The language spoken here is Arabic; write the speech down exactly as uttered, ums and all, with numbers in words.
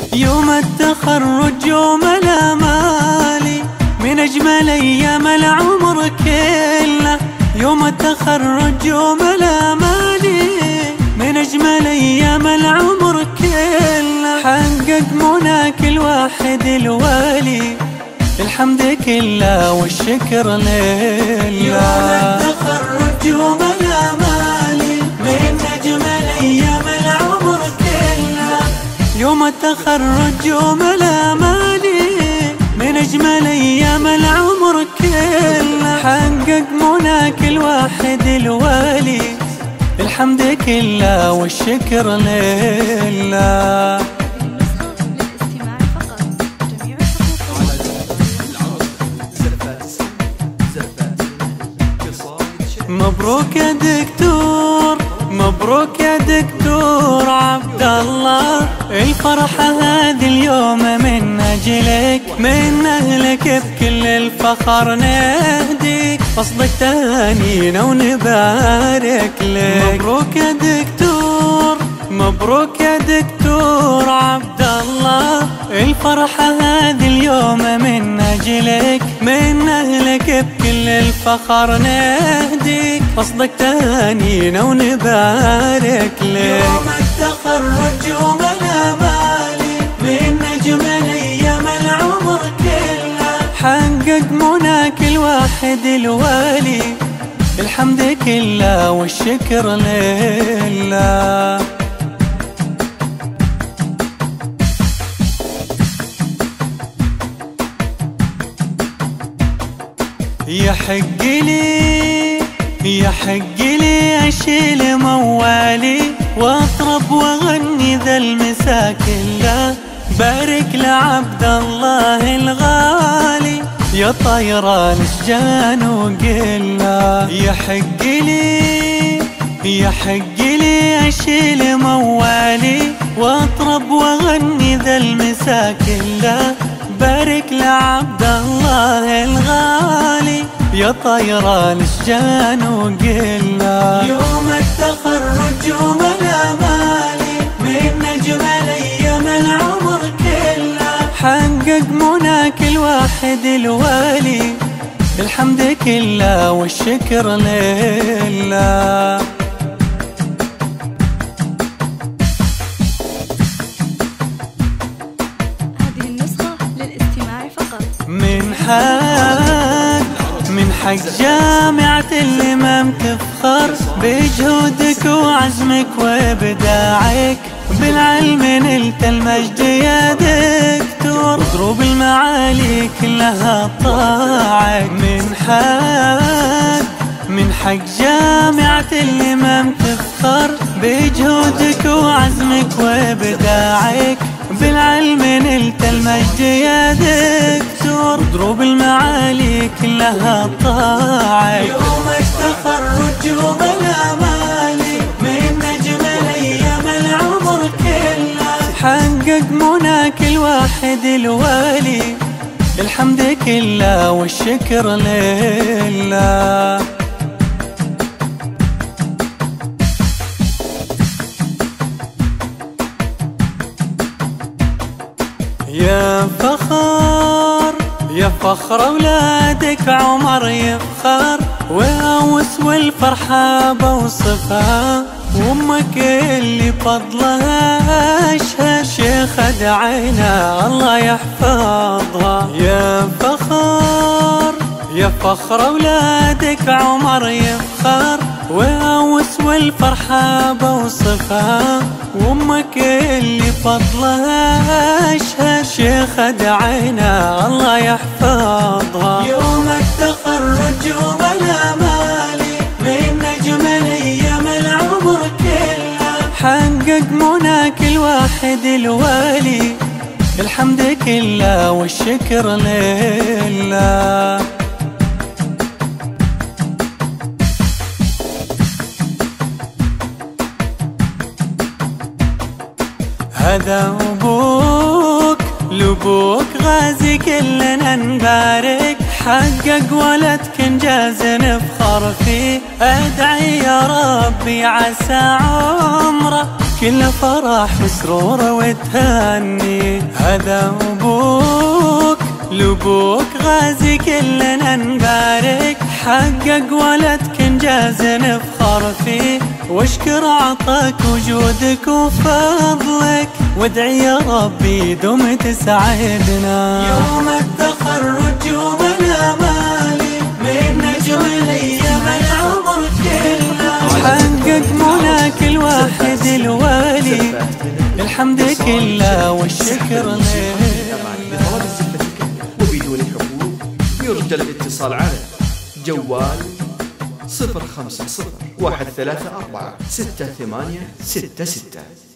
يوم التخرج يوم الامالي من اجمل ايام العمر كله. يوم التخرج يوم الامالي من اجمل ايام العمر كله. حقق مناك الواحد الوالي، الحمد كله والشكر لله. يوم التخرج يوم الامالي من اجمل ايام العمر كله. يوم التخرج يوم الامالي من اجمل ايام العمر كله. حقق مناك الواحد الوالي، الحمد كله والشكر لله. مبروك يا دكتور، مبروك يا دكتور عبد الله، الفرحة هذه اليوم من أجلك، من أهلك بكل الفخر نهديك، قصدك تهانينا ونبارك لك. مبروك يا دكتور، مبروك يا دكتور عبد الله، الفرحة هذه اليوم من أجلك، من أهلك بكل الفخر نهديك، قصدك تهانينا ونبارك لك. يوم التخرج يوم الامالي من اجمل ايام العمر كله. حقق مناك الواحد الوالي، الحمد كله والشكر لله. يحق لي يحق لي أشيل موالي واطرب واغني ذا المساء كله. بارك لعبد الله الغالي يا طيران اشجان وقله. يحق لي يحق لي أشيل موالي واطرب واغني ذا المساء كله. بارك لعبد الله الغالي يا طيران اشجان وقله. يوم التخرج يوم الامالي من اجمل ايام العمر كله. حقق مناك الواحد الوالي، الحمد كله والشكر لله. من حق من حق جامعة الإمام تفخر بجهودك وعزمك وإبداعك، بالعلم نلت المجد يا دكتور، ضروب المعالي كلها طاعك. من حق من حق جامعة الإمام تفخر بجهودك وعزمك وإبداعك، بالعلم نلت المجد يا دكتور، ضروب المعالي كلها طاعك. يوم التخرج يوم الامالي من اجمل ايام العمر كله. حقق مناك الواحد الوالي، الحمد كله والشكر لله. يا فخر يا فخر أولادك عمر يفخر، وأوس والفرحة بوصفها، وأمك اللي فضلها أشهد، شيخ دعينا الله يحفظها. يا فخر يا فخر أولادك عمر يفخر، وأوس والفرحة بوصفها، وأمك اللي فضلها أشهد، شيخ دعينا الله يحفظها. يوم التخرج يوم الامالي من اجمل ايام العمر كله. حقق مناك الواحد الوالي، الحمد كله والشكر لله. هذا أبوك لبوك غازي كلنا نبارك، حقق ولدك انجاز نفخر فيه، ادعي يا ربي عسى عمره كله فرح وسرور وتهني. هذا أبوك لأبوك غازي كلنا نبارك، حقق ولدك إنجاز نفخر فيه، واشكر عطاك وجودك وفضلك، وادعي يا ربي دوم تسعدنا. يوم التخرج ومن مالي من نجم الأيام العمر كله، حقق مناك الواحد الوالي، الحمد كله والشكر له. بطلب الزفتك وبدون حقوق يرجى الاتصال على جوال صفر خمسة صفر واحد ثلاثة أربعة ستة ثمانية ستة ستة.